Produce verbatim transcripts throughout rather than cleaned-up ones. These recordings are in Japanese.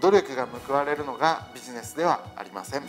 努力が報われるのがビジネスではありません。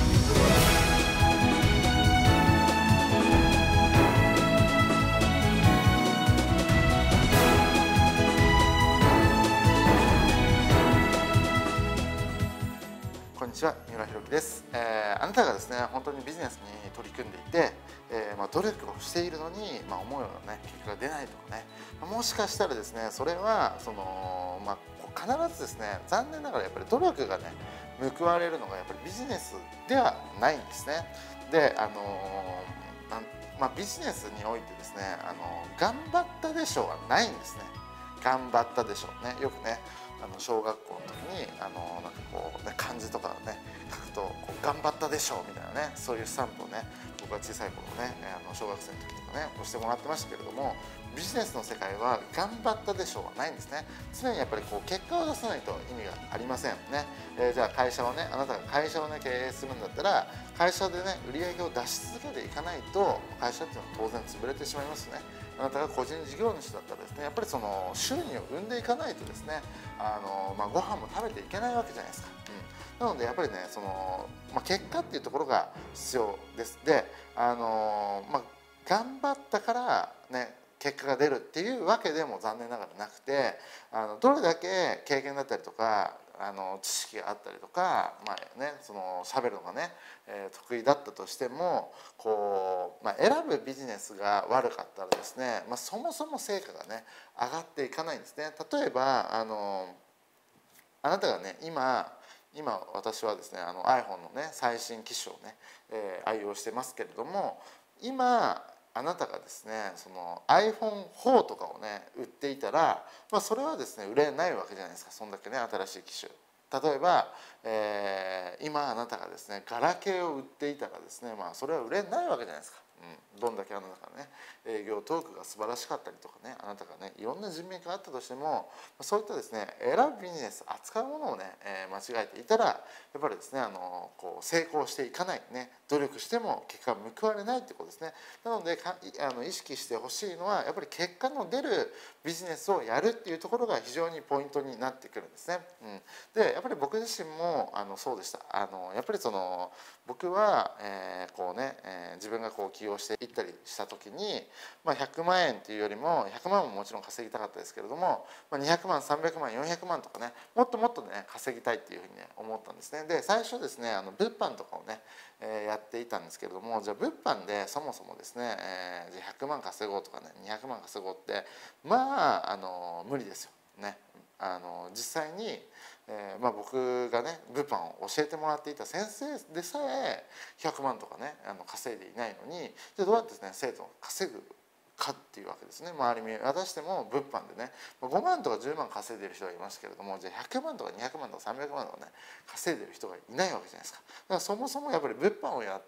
こんにちは、三浦弘樹です。えー、あなたがですね、本当にビジネスに取り組んでいて、えーまあ、努力をしているのに、まあ、思うような、ね、結果が出ないとかね、もしかしたらですね、それはその、まあ、必ずですね、残念ながらやっぱり努力がね、報われるのがやっぱりビジネスではないんですね。で、あのーなんまあ、ビジネスにおいてですね、あのー、頑張ったでしょうはないんですね。頑張ったでしょうね。よくね、あの小学校の時にあのなんかこう、ね、漢字とかをね書くとこう頑張ったでしょうみたいなね、そういうスタンプをね、僕は小さい頃ね、あの小学生の時とかね押してもらってましたけれども、ビジネスの世界は頑張ったでしょうはないんですね。常にやっぱりこう結果を出さないと意味がありませんね。えー、じゃあ会社をね、あなたが会社をね経営するんだったら、会社でね売り上げを出し続けていかないと会社っていうのは当然潰れてしまいますね。あなたが個人事業主だったらですね、やっぱりその収入を生んでいかないとですね、あの、まあ、ご飯も食べていけないわけじゃないですか。うん、なのでやっぱりね、その、まあ、結果っていうところが必要です。で、あの、まあ、頑張ったからね結果が出るっていうわけでも残念ながらなくて、あのどれだけ経験だったりとかあの知識があったりとか、まあね、その喋るのがね、えー、得意だったとしてもこう、まあ、選ぶビジネスが悪かったらですね、まあ、そもそも成果がね上がっていかないんですね。例えばあのあなたがね今今私はですねあの iPhone のね最新機種をね、えー、愛用してますけれども、今あなたがですねその アイフォンフォー とかをね売っていたら、まあ、それはですね売れないわけじゃないですか。そんだけね新しい機種、例えば、えー、今あなたがですねガラケーを売っていたらですね、まあ、それは売れないわけじゃないですか。うん、どんだけあなたがね営業トークが素晴らしかったりとかね、あなたがねいろんな人脈があったとしても、そういったですね選ぶビジネス扱うものをね、えー、間違えていたらやっぱりですねあのこう成功していかないね、努力しても結果が報われないってことですね。なのでかあの意識してほしいのはやっぱり結果の出るビジネスをやるっていうところが非常にポイントになってくるんですね。うん、でやっぱり僕自身もあのそうでした。あのやっぱりその僕は、えー、こうね、えー、自分がこう起業していったりした時に、まあ、ひゃくまんえんっていうよりもひゃくまんももちろん稼ぎたかったですけれども、まあ、にひゃくまんさんびゃくまんよんひゃくまんとかね、もっともっとね稼ぎたいっていうふうにね思ったんですね。で最初ですねあの物販とかをね、えー、やっていたんですけれども、じゃあ物販でそもそもですね、えー、じゃあひゃくまん稼ごうとかねにひゃくまん稼ごうってまああの無理ですよね。あの実際に、えーまあ、僕がね物販を教えてもらっていた先生でさえひゃくまんとかねあの稼いでいないのに、じゃあどうやってですね生徒を稼ぐかっていうわけですね。周り見渡しても物販でねごまんとかじゅうまん稼いでる人がいますけれども、じゃあひゃくまんとかにひゃくまんとかさんびゃくまんとかね稼いでる人がいないわけじゃないですか。だからそもそもやっぱり物販をやって、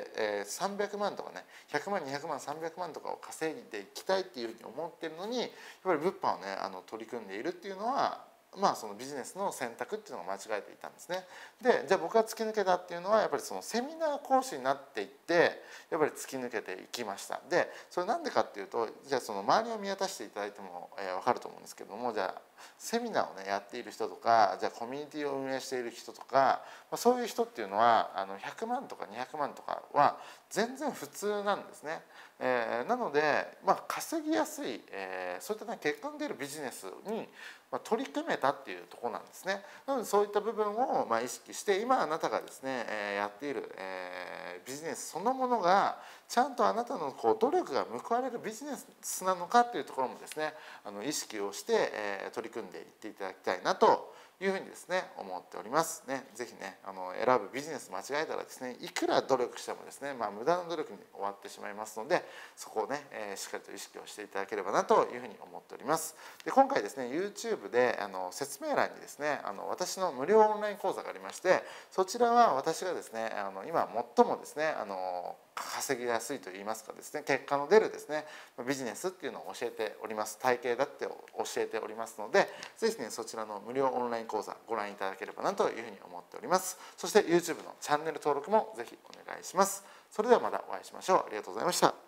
えー、さんびゃくまんとかねひゃくまんにひゃくまんさんびゃくまんとかを稼いでいきたいっていうふうに思ってるのに、やっぱり物販をねあの取り組んでいるっていうのは、まあそのビジネスの選択っていうのが間違えていたんですね。でじゃあ僕が突き抜けたっていうのはやっぱりそのセミナー講師になっていってやっぱり突き抜けていきました。でそれなんでかっていうと、じゃあその周りを見渡していただいても、えー、分かると思うんですけども、じゃあセミナーをねやっている人とか、じゃあコミュニティを運営している人とか、まあ、そういう人っていうのはあのひゃくまんとかにひゃくまんとかは全然普通なんですね。えー、なので、まあ、稼ぎやすい、えー、そういった、ね、結果の出るビジネスに、まあ、取り組めたっていうところなんですね。なのでそういった部分を、まあ、意識して今あなたがですね、えー、やっている、えー、ビジネスそのものがちゃんとあなたのこう努力が報われるビジネスなのかというところもですねあの意識をして、えー、取り組んでいっていただきたいなというふうにですね思っておりますね。ぜひねあの選ぶビジネス間違えたらですね、いくら努力してもですね、まあ、無駄な努力に終わってしまいますので、そこをね、えー、しっかりと意識をしていただければなというふうに思っております。で今回ですね YouTube であの説明欄にですねあの私の無料オンライン講座がありまして、そちらは私がですねあの今最もですねあの稼ぎやすいといいますかですね、結果の出るですねビジネスっていうのを教えております。体系だって教えておりますので、ぜひねそちらの無料オンライン講座ご覧いただければなというふうに思っております。そして YouTube のチャンネル登録もぜひお願いします。それではまたお会いしましょう。ありがとうございました。